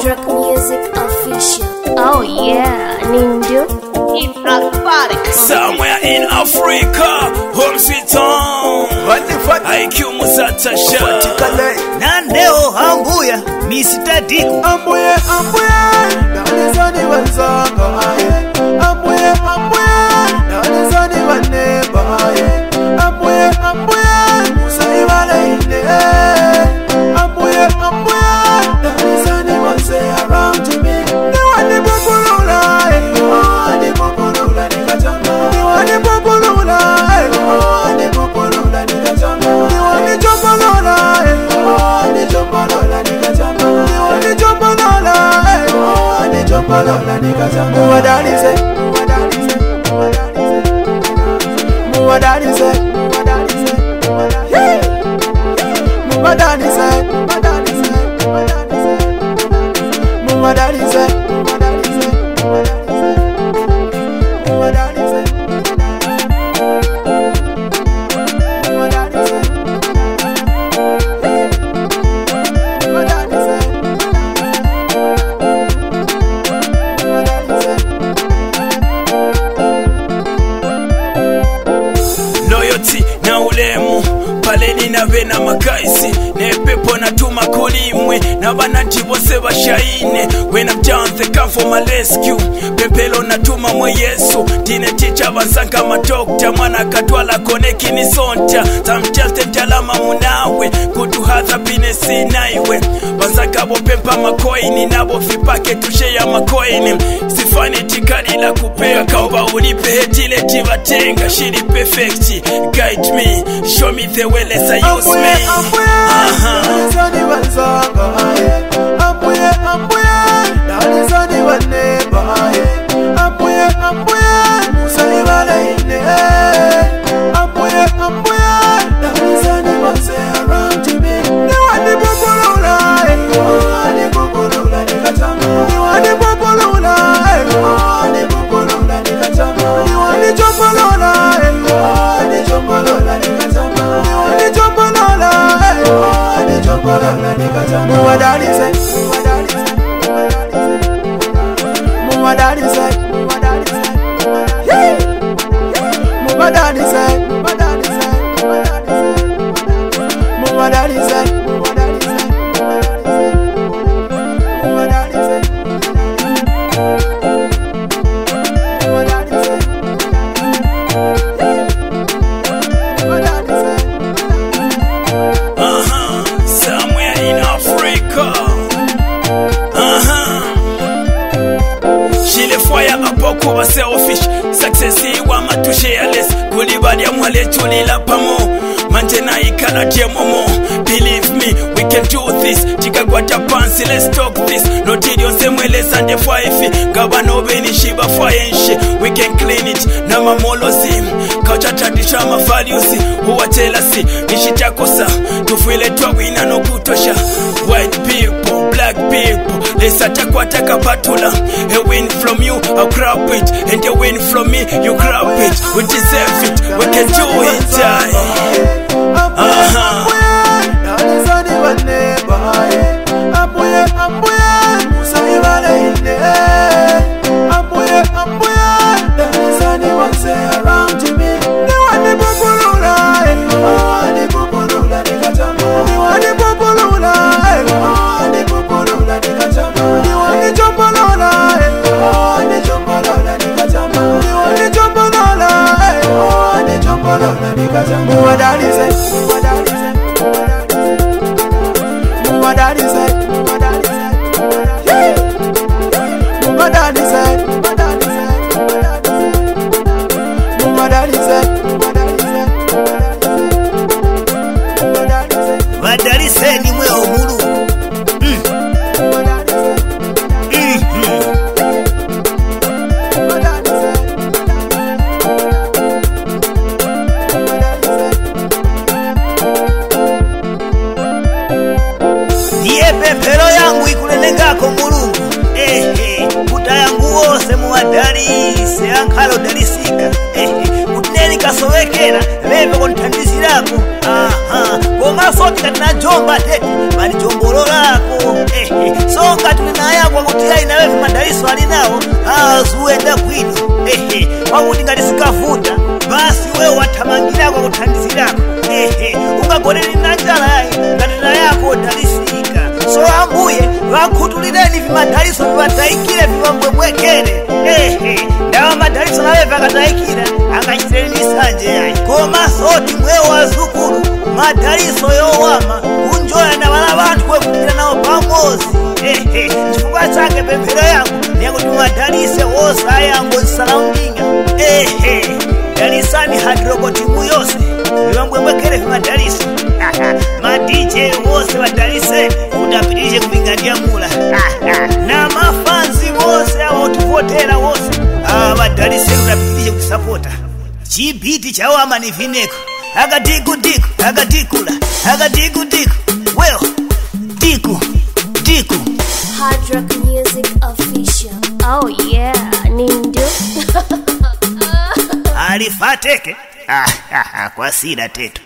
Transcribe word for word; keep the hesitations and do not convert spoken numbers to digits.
Cedric Music Official. Oh yeah, Nindu. It's aquatic. Somewhere in Africa, home sweet home. I Q Musatasha. Nandeo Ambuya, Mister Diku. Ambuya, Ambuya, Nalizani Wanzanga. Ambuya, Ambuya, Nalizani Waneba. Ambuya, Ambuya, Musaivala Inde. Ambuya, Ambuya, Nalizani Wanse around to me. No one the Populula, no one the Populula, Nikatama. No one the Populula, no one the Populula, Nikatama. No one the Jopalola, no one the Jopalola, Nikatama. No one the Jopalola, no one the Jopalola, Nikatama. What that is it? What that is it? What that is it? What that is it? What that is it? What that is it? What that is it? What that is it? What that is it? What that is it? What that is it? What that is it? What that is it? What that is it? Loyalty na ulemu paleni na vena makaisi ne pepo na tuma kulimwe na bananti bose bashaine. When I'm down they come for my rescue. Pepelo na tuma mwe Yesu tine teacher bansanga ma doctor mwana katwala koneki ni sonta tamtelte mtalama munawe kutu hatha happiness naiwe bansanga bo pempa makoini nabo vipake tushe ya makoini sifani tikali la kupea kaomba unipe hetile tivatenga shiri perfect guide me show me the way let's use me. Nalizani Wanzanga. Ambuya, Ambuya, Nalizani Waneba. Ambuya, Ambuya, Musaivala Inde. Ambuya, Ambuya, Nalizani Wanse around to me. No one the Populula, no one the Populula, Nikatama. No one the Populula, no one the Populula, Nikatama. No one the Jopalola, no one the Jopalola, Nikatama. No one the Jopalola, no one the Jopalola, Nikatama. What that is it? What that is it? What that is it? What that is it? What that is it? What that is it? What that is it? What that is it? What that is it? What that is it? What that is it? What that is it? Uh-huh, somewhere in Africa. Uh-huh. Shile fire apoko wa selfish. Success iwa matushe ya les. Kulibadi ya mwale chuli la pamo. Manjena ikala jemomo. Believe me, we can do this. Tika kwa tapansi, let's talk this. Notidio semwele sande faifi. Gabano beni shiba fayenshi. We can clean it, na mamolozi. Culture tradition ma values. Huwa telasi, nishitakosa. Tufuile twa wina no kutosha. White people, black people. Let's attack what I patula. A win from you, I'll grab it. And a win from me, you grab it. We deserve it, we can do it. Uh-huh. Nalizani Waneba. Ambuya, Ambuya, Musaivala Inde. Ambuya, Ambuya, Nalizani Wanse around to me. No one the Populula, no one the Populula, Nikatama. No one the Populula, no one the Populula, Nikatama. No one the Jopalola, no one the Jopalola, Nikatama. No one the Jopalola, no one the Jopalola, Nikatama. What that is it? What that is it? What that is it? What that is it? What that is it? What that is it? What that is it? What that is it? What that is it? Vadarise ni mwe omulu. What that is it? What that is it? Diye pepero yangu ikulelengako mulungu. Ehe, kuta yangu wose muwadarise ankalo dalisika. Ehe, kutneni kasowekera lebe kontandisirako. Aha, koma soti katina jomba tete mali jombolo lako. Ehe, so katina ya sapoti mwe wazukulu madaliso yowama kunjoya na bala bantu kwekupira nawo pamozi. Ehe, chifukwa chake pemphero yangu niyakuti madalise wose ayango surrounding. Ehe, dalisani hadrokotimu yose viwambwembwekere vimadaliso. Ma D J wose badalise udapitishe kupingadia mula. Na mafanzi wose awotuvotera wose badalise udapitishe kusapota. Chibiti chawama ni vineko agadiku diku agadikula agadiku diku weo diku diku. Hard Rock Music Official. Oh yeah, Nindo. Alifateke kwa sida tetu.